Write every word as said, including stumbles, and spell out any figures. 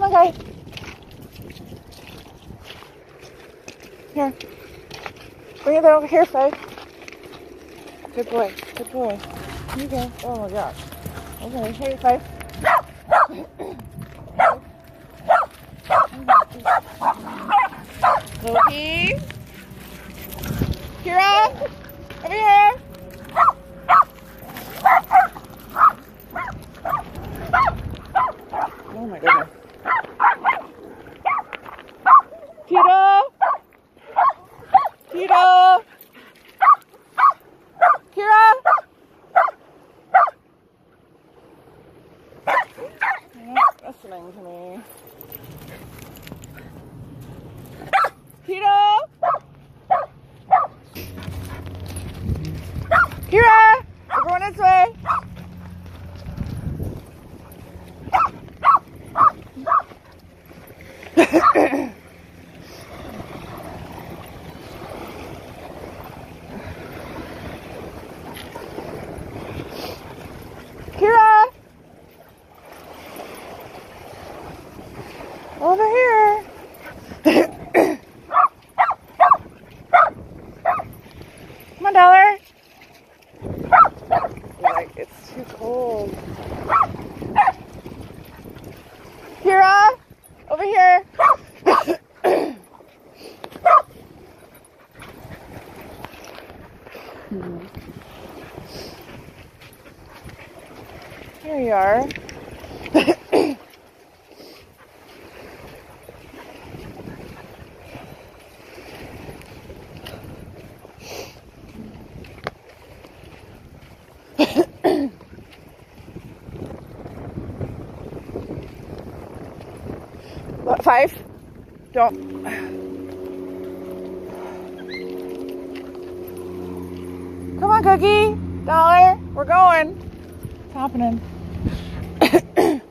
on, guy. Here. Bring it over here, Faye. Good boy. Good boy. Here you go. Oh my gosh. Okay. Hey, Faye. Loki. Kira. Over here. Oh my goodness. Tito. Tito. Kira. You're not listening to me. Tito. Kira. We're going this way. Kira! Over here! Come on, Dollar! Like, it's too cold. Kira! Over here! Here you are. What, five? Don't. Come on, Cookie. Dollar. We're going. What's happening?